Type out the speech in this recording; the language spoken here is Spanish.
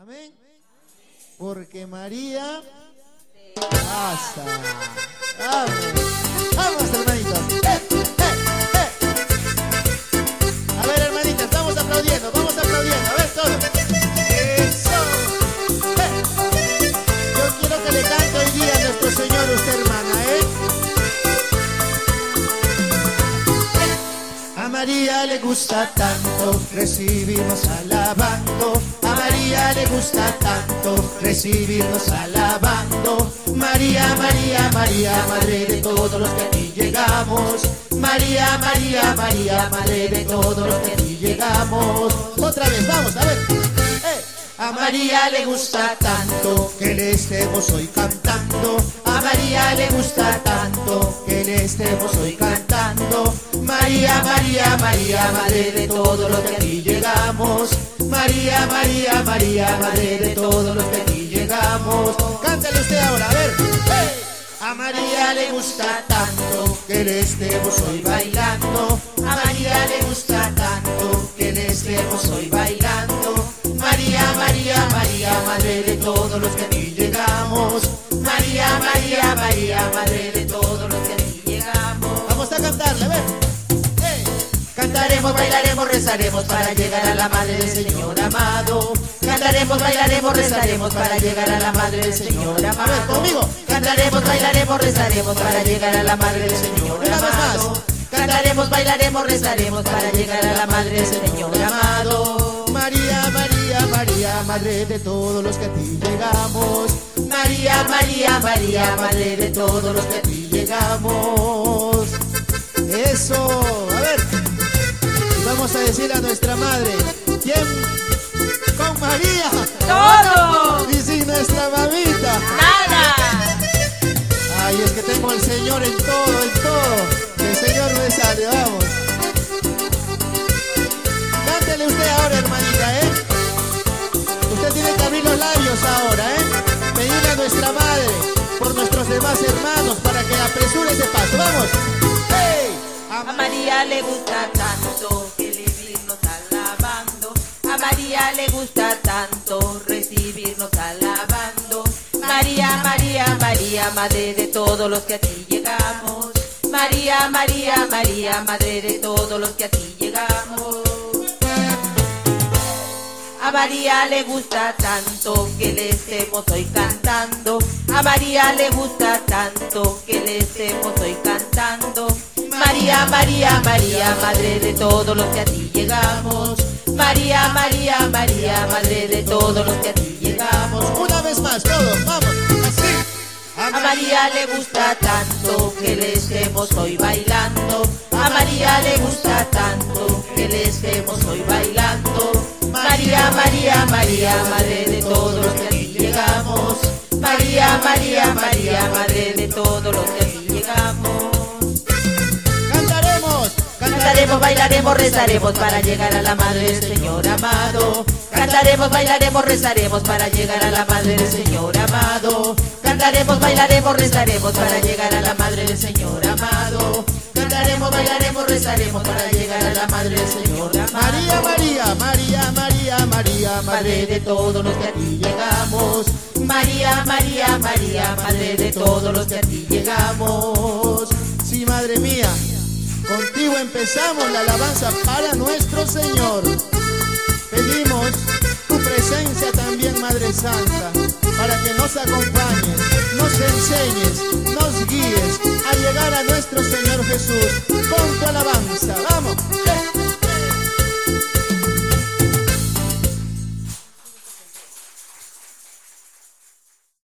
Amén. Porque María pasa. Vamos, vamos, hermanitos. A ver, hermanitas, vamos aplaudiendo, vamos aplaudiendo. A ver, todos. Eso. Yo quiero que le cante hoy día a nuestro Señor usted, hermana, A María le gusta tanto recibirnos alabando. A María le gusta tanto recibirnos alabando. María, María, María, Madre de todos los que a ti llegamos. María, María, María, Madre de todos los que a ti llegamos. Otra vez, vamos, a ver. A María le gusta tanto que le estemos hoy cantando. A María le gusta tanto que le estemos hoy cantando. María, María, María, Madre de todos los que a ti llegamos. María, María, María, Madre de todos los que a ti llegamos. Cántale usted ahora, a ver. A María le gusta tanto que le estemos hoy bailando. A María le gusta tanto que le estemos hoy bailando. María, María, María, Madre de todos los que a ti llegamos. María, María, María, Madre de todos los que a ti llegamos. Vamos a cantarle, a ver. Cantaremos, bailaremos, rezaremos para llegar a la Madre del Señor amado. Cantaremos, bailaremos, rezaremos para llegar a la Madre del Señor amado. A ver, conmigo. Cantaremos, bailaremos, rezaremos para llegar a la Madre del Señor amado. Cantaremos, bailaremos, rezaremos para llegar a la Madre del Señor amado. María, María, María, Madre de todos los que a ti llegamos. María, María, María, Madre de todos los que a ti llegamos. Eso, a ver. Vamos a decir a nuestra Madre, ¿quién? Con María. ¡Todo! Y sin nuestra mamita. ¡Nada! Ay, es que tengo al Señor en todo, en todo. El Señor me sale, vamos. Cántele usted ahora, hermanita, Usted tiene que abrir los labios ahora, Pedirle a nuestra Madre por nuestros demás hermanos para que apresure ese paso. ¡Vamos! ¡Hey! A María le gusta tanto que recibirnos alabando. A María le gusta tanto recibirnos alabando. María, María, María, Madre de todos los que a ti llegamos. María, María, María, Madre de todos los que a ti llegamos. A María le gusta tanto que le estemos hoy cantando. A María le gusta tanto que le estemos hoy cantando. María, María, María, Madre de todos los que a ti llegamos. María, María, María, Madre de todos los que a ti llegamos. Una vez más, todos, vamos, así. A María le gusta tanto que le estemos hoy bailando. A María le gusta tanto que le estemos hoy bailando. María, María, María, Madre de todos los que a ti llegamos. María, María, María, Madre de todos los que a ti llegamos. Cantaremos, bailaremos, rezaremos para llegar a la Madre del Señor amado. Cantaremos, bailaremos, rezaremos para llegar a la Madre del Señor amado. Cantaremos, bailaremos, rezaremos para llegar a la Madre del Señor amado. Cantaremos, bailaremos, rezaremos para llegar a la Madre del Señor amado. María, María, María, María, María, Madre de todos los que a ti llegamos. María, María, María, Madre de todos los que a ti llegamos. Sí, Madre mía, contigo empezamos la alabanza para nuestro Señor. Pedimos tu presencia también, Madre Santa, para que nos acompañes, nos enseñes, nos guíes a llegar a nuestro Señor Jesús.